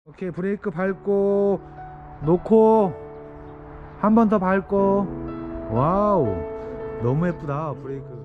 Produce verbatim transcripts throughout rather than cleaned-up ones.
오케이, 브레이크 밟고 놓고 한 번 더 밟고. 와우, 너무 예쁘다 브레이크.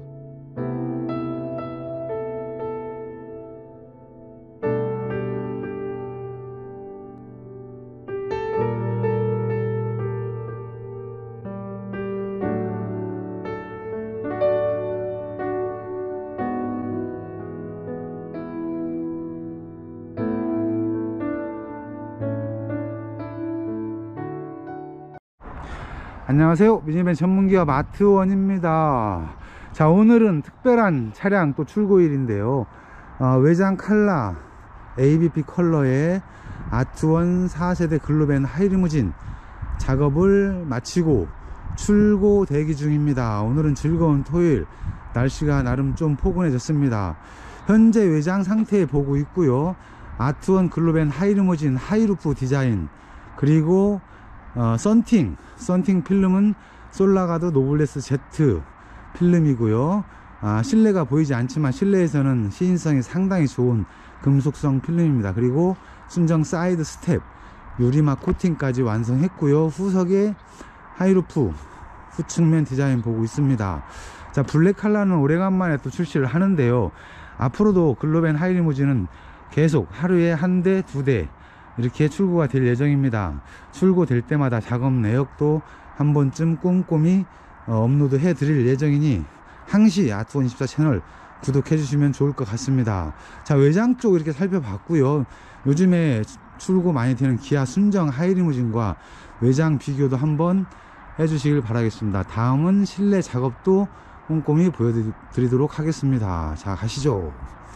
안녕하세요, 미니밴 전문기업 아트원입니다. 자, 오늘은 특별한 차량 또 출고일인데요. 어, 외장 칼라 에이비피 컬러의 아트원 사 세대 글로벤 하이리무진 작업을 마치고 출고 대기 중입니다. 오늘은 즐거운 토요일, 날씨가 나름 좀 포근해졌습니다. 현재 외장 상태 보고 있고요. 아트원 글로벤 하이리무진 하이루프 디자인, 그리고 어, 썬팅, 썬팅 필름은 솔라가드 노블레스 Z 필름이고요. 아, 실내가 보이지 않지만 실내에서는 시인성이 상당히 좋은 금속성 필름입니다. 그리고 순정 사이드 스텝, 유리막 코팅까지 완성했고요. 후석에 하이루프 후측면 디자인 보고 있습니다. 자, 블랙 컬러는 오래간만에 또 출시를 하는데요. 앞으로도 글로벤 하이리무진은 계속 하루에 한 대, 두 대 이렇게 출고가 될 예정입니다. 출고될 때마다 작업 내역도 한 번쯤 꼼꼼히 어, 업로드 해 드릴 예정이니 항시 아트원 이십사 채널 구독해 주시면 좋을 것 같습니다. 자, 외장 쪽 이렇게 살펴봤고요. 요즘에 출고 많이 되는 기아 순정 하이리무진과 외장 비교도 한번 해 주시길 바라겠습니다. 다음은 실내 작업도 꼼꼼히 보여드리도록 하겠습니다. 자, 가시죠.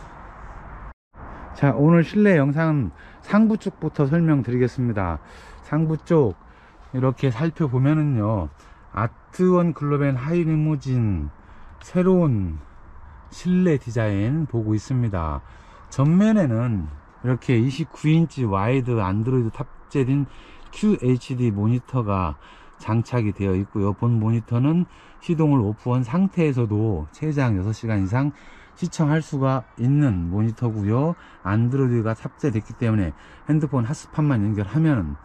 자, 오늘 실내 영상은 상부 쪽부터 설명드리겠습니다. 상부 쪽 이렇게 살펴보면은요, 아트원 글로벤 하이리무진 새로운 실내 디자인 보고 있습니다. 전면에는 이렇게 이십구 인치 와이드 안드로이드 탑재된 큐에이치디 모니터가 장착이 되어 있고요. 본 모니터는 시동을 오프한 상태에서도 최장 여섯 시간 이상 시청할 수가 있는 모니터고요. 안드로이드가 탑재됐기 때문에 핸드폰 핫스팟만 연결하면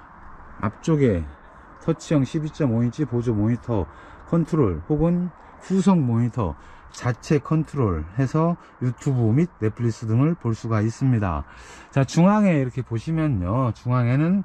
앞쪽에 터치형 십이 점 오 인치 보조 모니터 컨트롤 혹은 후속 모니터 자체 컨트롤 해서 유튜브 및 넷플릭스 등을 볼 수가 있습니다. 자, 중앙에 이렇게 보시면요, 중앙에는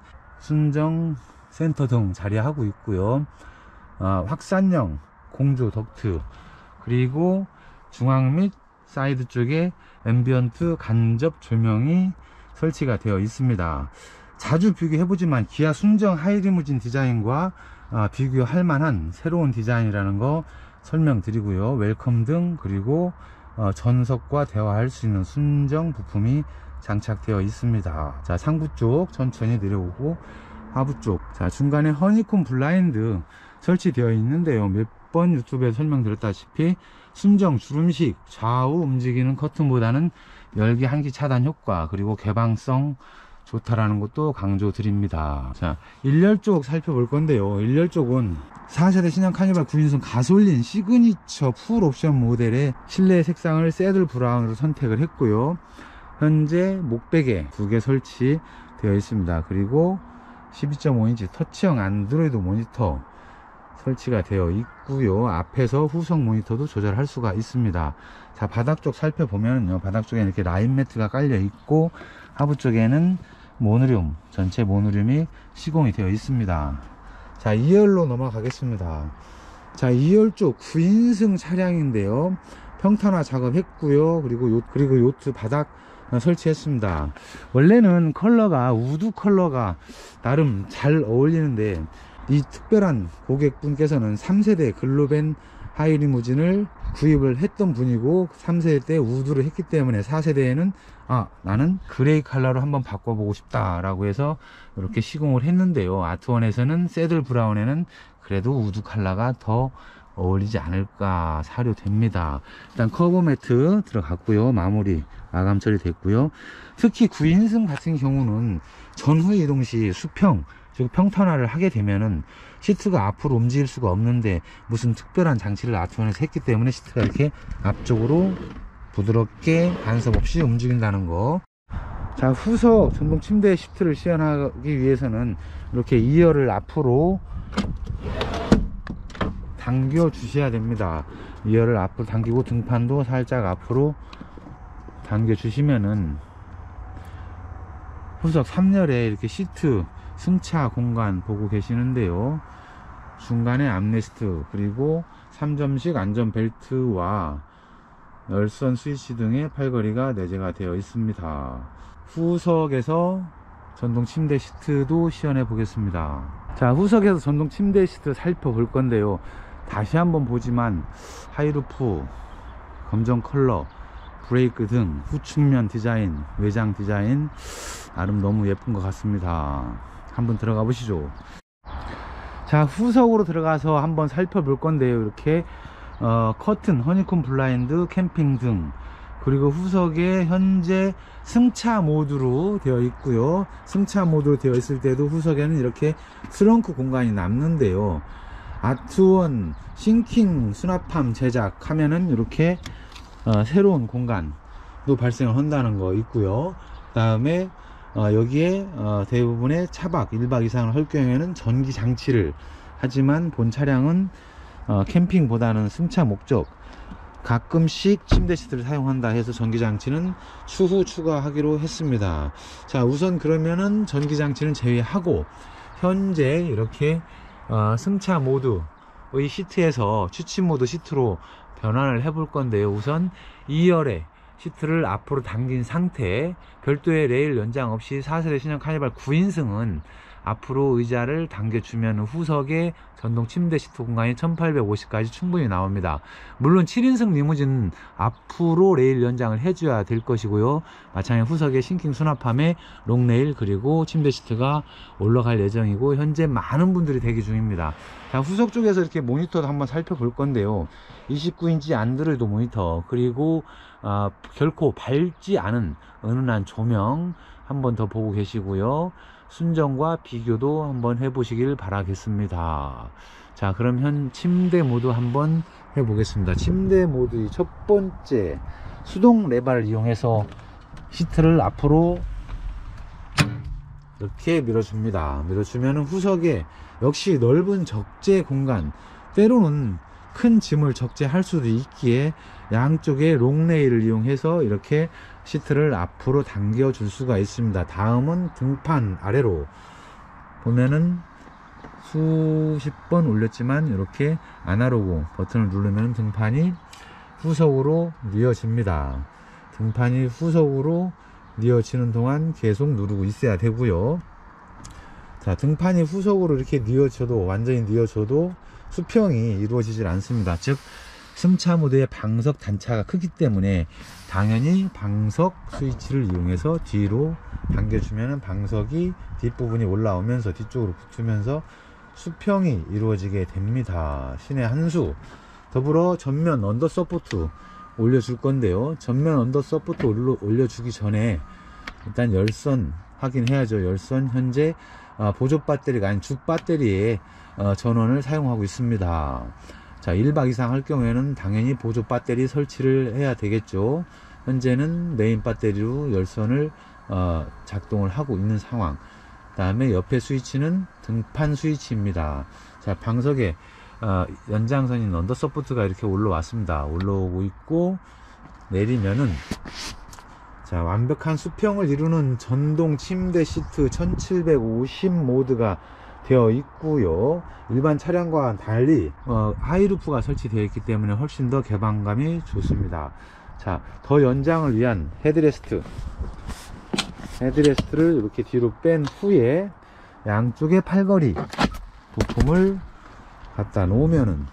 순정 센터 등 자리하고 있고요. 아, 확산형 공조 덕트, 그리고 중앙 및 사이드 쪽에 앰비언트 간접 조명이 설치가 되어 있습니다. 자주 비교해보지만 기아 순정 하이리무진 디자인과 아, 비교할 만한 새로운 디자인이라는 거 설명드리고요. 웰컴 등, 그리고 어, 전석과 대화할 수 있는 순정 부품이 장착되어 있습니다. 자, 상부 쪽 천천히 내려오고 하부 쪽, 자, 중간에 허니콤 블라인드 설치되어 있는데요. 몇 번 유튜브에 설명드렸다시피 순정 주름식 좌우 움직이는 커튼보다는 열기 한기 차단 효과, 그리고 개방성 좋다라는 것도 강조드립니다. 자, 일열 쪽 살펴볼 건데요. 일열 쪽은 사 세대 신형 카니발 구 인승 가솔린 시그니처 풀 옵션 모델의 실내 색상을 새들 브라운으로 선택을 했고요. 현재 목베개 두 개 설치되어 있습니다. 그리고 십이 점 오 인치 터치형 안드로이드 모니터 설치가 되어 있고요. 앞에서 후속 모니터도 조절할 수가 있습니다. 자, 바닥 쪽 살펴보면요, 바닥 쪽에 이렇게 라인 매트가 깔려 있고 하부 쪽에는 모노륨, 전체 모노륨이 시공이 되어 있습니다. 자, 이열로 넘어가겠습니다. 자, 이열 쪽 구 인승 차량인데요, 평탄화 작업했고요. 그리고 요, 그리고 요트 바닥 설치했습니다. 원래는 컬러가 우드 컬러가 나름 잘 어울리는데 이 특별한 고객분께서는 삼 세대 글로벤 하이리무진을 구입을 했던 분이고 삼 세대 때 우드를 했기 때문에 사 세대에는 아, 나는 그레이 컬러로 한번 바꿔보고 싶다 라고 해서 이렇게 시공을 했는데요. 아트원에서는 새들 브라운에는 그래도 우드 컬러가 더 어울리지 않을까 사료됩니다. 일단 커버 매트 들어갔고요. 마무리 마감 처리됐고요. 특히 구 인승 같은 경우는 전후 이동 시 수평, 즉 평탄화를 하게 되면은 시트가 앞으로 움직일 수가 없는데 무슨 특별한 장치를 아트원에서 했기 때문에 시트가 이렇게 앞쪽으로 부드럽게 간섭 없이 움직인다는 거. 자, 후석 전동 침대 시트를 시연하기 위해서는 이렇게 이 열을 앞으로 당겨 주셔야 됩니다. 이 열을 앞으로 당기고 등판도 살짝 앞으로 당겨 주시면은 후석 삼 열에 이렇게 시트 승차 공간 보고 계시는데요. 중간에 암레스트, 그리고 삼 점식 안전벨트와 열선 스위치 등의 팔걸이가 내재가 되어 있습니다. 후석에서 전동 침대 시트도 시연해 보겠습니다. 자, 후석에서 전동 침대 시트 살펴볼 건데요. 다시 한번 보지만 하이루프, 검정 컬러, 브레이크 등 후측면 디자인, 외장 디자인 나름 너무 예쁜 것 같습니다. 한번 들어가 보시죠. 자, 후석으로 들어가서 한번 살펴볼 건데요. 이렇게 어, 커튼, 허니콤 블라인드, 캠핑 등, 그리고 후석에 현재 승차 모드로 되어 있고요. 승차 모드로 되어 있을 때도 후석에는 이렇게 트렁크 공간이 남는데요. 아트원 싱킹 수납함 제작하면은 이렇게 어, 새로운 공간도 발생을 한다는 거 있고요. 그 다음에 어, 여기에 어, 대부분의 차박 일 박 이상을 할 경우에는 전기 장치를, 하지만 본 차량은 어, 캠핑보다는 승차 목적, 가끔씩 침대 시트를 사용한다 해서 전기 장치는 추후 추가하기로 했습니다. 자, 우선 그러면은 전기 장치는 제외하고 현재 이렇게 어, 승차 모드의 시트에서 취침 모드 시트로 변환을 해 볼 건데요. 우선 이 열에 시트를 앞으로 당긴 상태, 별도의 레일 연장 없이 사 세대 신형 카니발 구 인승은 앞으로 의자를 당겨주면 후석에 전동 침대 시트 공간이 천팔백오십까지 충분히 나옵니다. 물론 칠 인승 리무진은 앞으로 레일 연장을 해줘야 될 것이고요. 마찬가지로 후석에 싱킹 수납함에 롱레일 그리고 침대 시트가 올라갈 예정이고 현재 많은 분들이 대기 중입니다. 자, 후석 쪽에서 이렇게 모니터도 한번 살펴볼 건데요. 이십구 인치 안드로이드 모니터, 그리고 어, 결코 밝지 않은 은은한 조명 한번 더 보고 계시고요. 순정과 비교도 한번 해보시길 바라겠습니다. 자, 그럼 현 침대 모드 한번 해보겠습니다. 침대 모드의 첫 번째, 수동 레바를 이용해서 시트를 앞으로 이렇게 밀어줍니다. 밀어주면 후석에 역시 넓은 적재 공간, 때로는 큰 짐을 적재할 수도 있기에 양쪽에 롱레일을 이용해서 이렇게 시트를 앞으로 당겨 줄 수가 있습니다. 다음은 등판 아래로 보면은 수십 번 올렸지만 이렇게 아날로그 버튼을 누르면 등판이 후석으로 뉘어집니다. 등판이 후석으로 뉘어지는 동안 계속 누르고 있어야 되고요. 자, 등판이 후석으로 이렇게 뉘어져도, 완전히 뉘어져도 수평이 이루어지질 않습니다. 즉 승차 모드의 방석 단차가 크기 때문에 당연히 방석 스위치를 이용해서 뒤로 당겨주면 방석이 뒷부분이 올라오면서 뒤쪽으로 붙으면서 수평이 이루어지게 됩니다. 신의 한 수. 더불어 전면 언더 서포트 올려줄 건데요. 전면 언더 서포트 올려주기 전에 일단 열선 확인해야죠. 열선 현재 보조 배터리가 아닌 주 배터리에 전원을 사용하고 있습니다. 자, 일 박 이상 할 경우에는 당연히 보조 배터리 설치를 해야 되겠죠. 현재는 메인 배터리로 열선을 어, 작동을 하고 있는 상황. 그 다음에 옆에 스위치는 등판 스위치입니다. 자, 방석에 어, 연장선인 언더 서포트가 이렇게 올라왔습니다. 올라오고 있고, 내리면은 자, 완벽한 수평을 이루는 전동 침대 시트 천칠백오십 모드가 되어 있고요. 일반 차량과 달리 어, 하이루프가 설치되어 있기 때문에 훨씬 더 개방감이 좋습니다. 자, 더 연장을 위한 헤드레스트 헤드레스트를 이렇게 뒤로 뺀 후에 양쪽에 팔걸이 부품을 갖다 놓으면은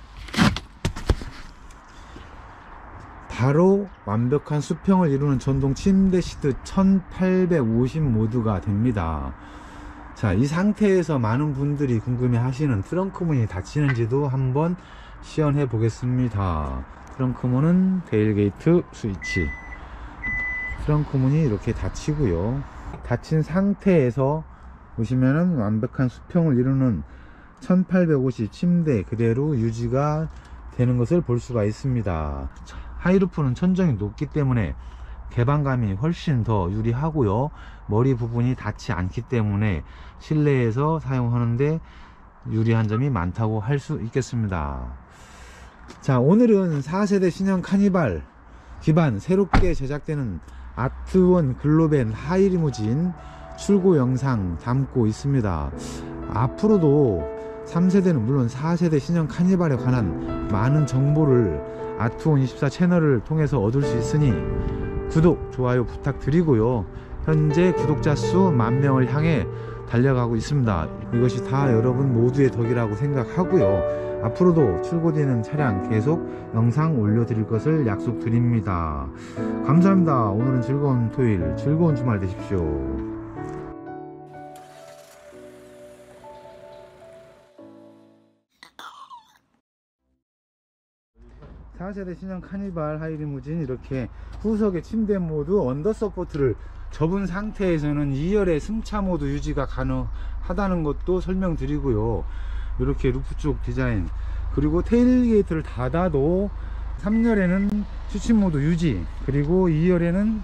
바로 완벽한 수평을 이루는 전동 침대 시트 천팔백오십 모드가 됩니다. 자, 이 상태에서 많은 분들이 궁금해 하시는 트렁크 문이 닫히는지도 한번 시연해 보겠습니다. 트렁크 문은 테일게이트 스위치, 트렁크 문이 이렇게 닫히고요. 닫힌 상태에서 보시면은 완벽한 수평을 이루는 천팔백오십 침대 그대로 유지가 되는 것을 볼 수가 있습니다. 하이루프는 천정이 높기 때문에 개방감이 훨씬 더 유리하고요. 머리 부분이 닿지 않기 때문에 실내에서 사용하는데 유리한 점이 많다고 할 수 있겠습니다. 자, 오늘은 사 세대 신형 카니발 기반 새롭게 제작되는 아트원 글로벤 하이리무진 출고 영상 담고 있습니다. 앞으로도 삼 세대는 물론 사 세대 신형 카니발에 관한 많은 정보를 아트원 이십사 채널을 통해서 얻을 수 있으니 구독, 좋아요 부탁드리고요. 현재 구독자 수 만 명을 향해 달려가고 있습니다. 이것이 다 여러분 모두의 덕이라고 생각하고요. 앞으로도 출고되는 차량 계속 영상 올려드릴 것을 약속드립니다. 감사합니다. 오늘은 즐거운 토요일, 즐거운 주말 되십시오. 사 세대 신형 카니발 하이리무진 이렇게 후석의 침대 모드 언더 서포트를 접은 상태에서는 이 열의 승차 모드 유지가 가능하다는 것도 설명드리고요. 이렇게 루프 쪽 디자인, 그리고 테일게이트를 닫아도 삼 열에는 수신 모드 유지, 그리고 이 열에는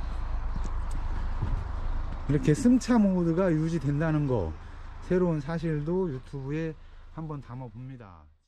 이렇게 승차 모드가 유지된다는 거, 새로운 사실도 유튜브에 한번 담아 봅니다.